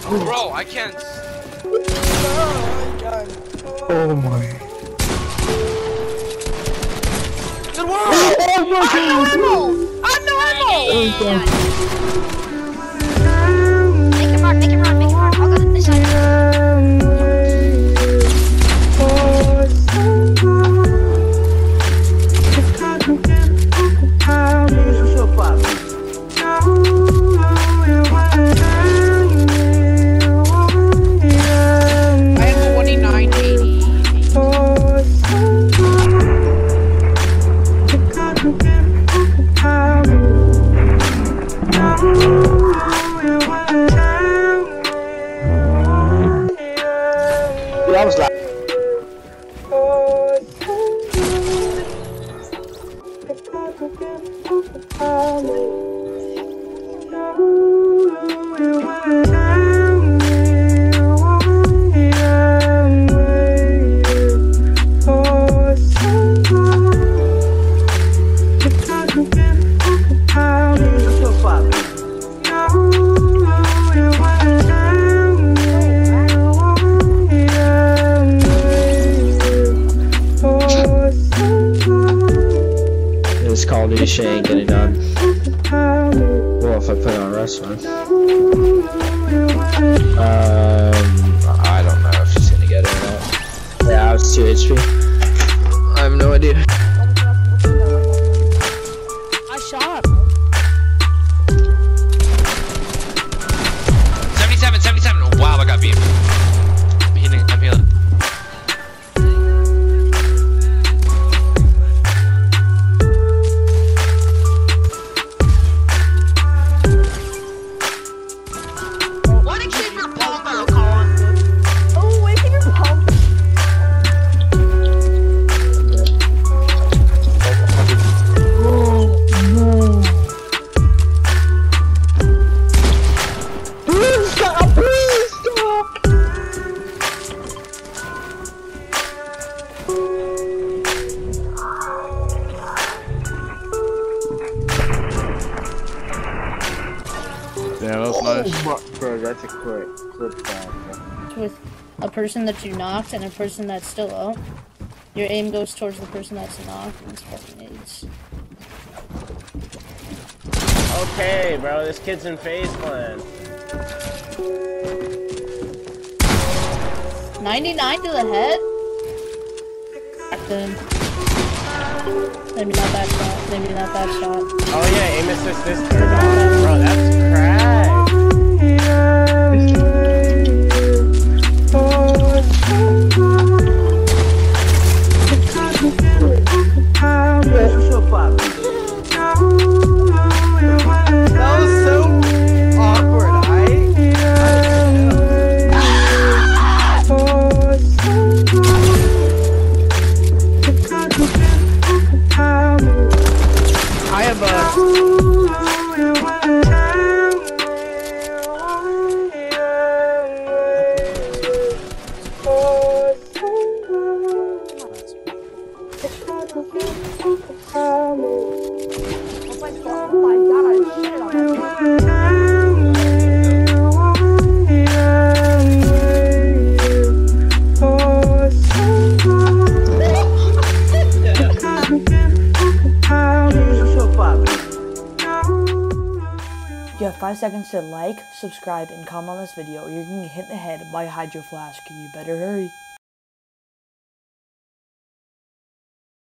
Bro, I can't. Oh my. Good work! Oh my god! I know ammo! Make him run, make him run, make him run. I'll go to this side. I was like, this Call of Duty shit ain't getting done. Well, if I put it on wrestling. I don't know if she's gonna get it or not. Yeah, I was 2 HP. I have no idea. I shot. 77, 77. Oh, wow, I got beat. I'm healing, I'm healing. Yeah, that was nice. Bro, that's a clip back. With a person that you knocked and a person that's still up. Your aim goes towards the person that's knocked and it's fucking AIDS. Okay, bro, this kid's in phase clan. 99 to the head? Back then. Maybe not that shot. Maybe not that shot. Oh yeah, aim assist this turned on. Bro, that's crack. That was so awkward, I have You have 5 seconds to like, subscribe, and comment on this video or you're going to get hit in the head by a hydro flask. You better hurry.